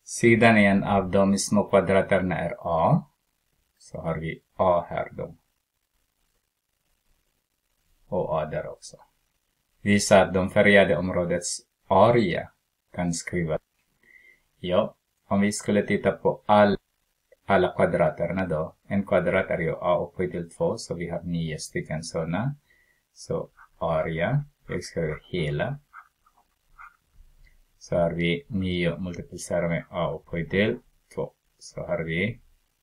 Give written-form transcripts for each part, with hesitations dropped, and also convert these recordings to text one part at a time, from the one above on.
Sidan en av de små kvadraterna är A. Så har vi A här då. Och A där också. Visa att de färgade områdets area kan skriva. Ja, om vi skulle titta på alla kvadraterna då. En kvadrat är ju A upphöjt till 2, så vi har 9 stycken sådana. Så area, jag skriver hela. Så har vi 9 multiplicerat med A upphöjt till 2. Så har vi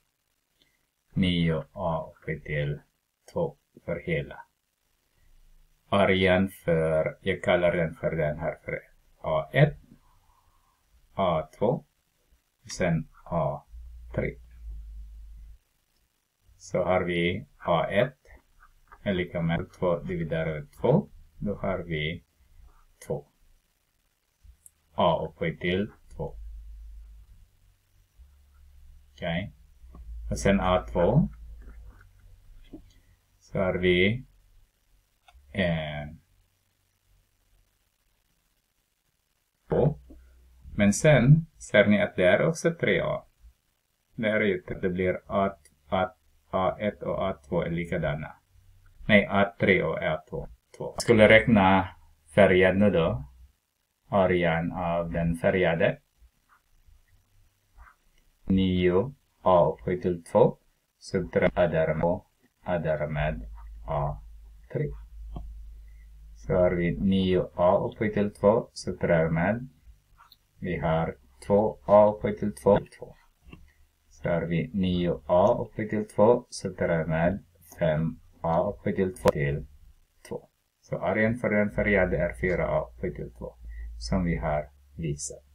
9A upphöjt till 2 för hela. Arean för, jag kallar den för den här för A1, A2, sen A3. Så har vi A1 är lika med 2 dividerat med 2. Då har vi 2. A upphöjt till 2. Okej. Och sen A2. Så har vi men sen ser ni att det är också 3A. Det blir A1 och A2 är likadana. Nej, A3 och A2. Jag skulle räkna färgad nu då. Arean av den färgade. 9A upphöjt till 2. Så därmed A3. Så har vi 9A upphöjt till 2. Så därmed vi har 2A upphöjt till 2. Så har vi 9A upphöjt till 2. Så därmed 5A upphöjt till 2. Så arean för den färgade är 4A upphöjt till 2. Som vi har visat.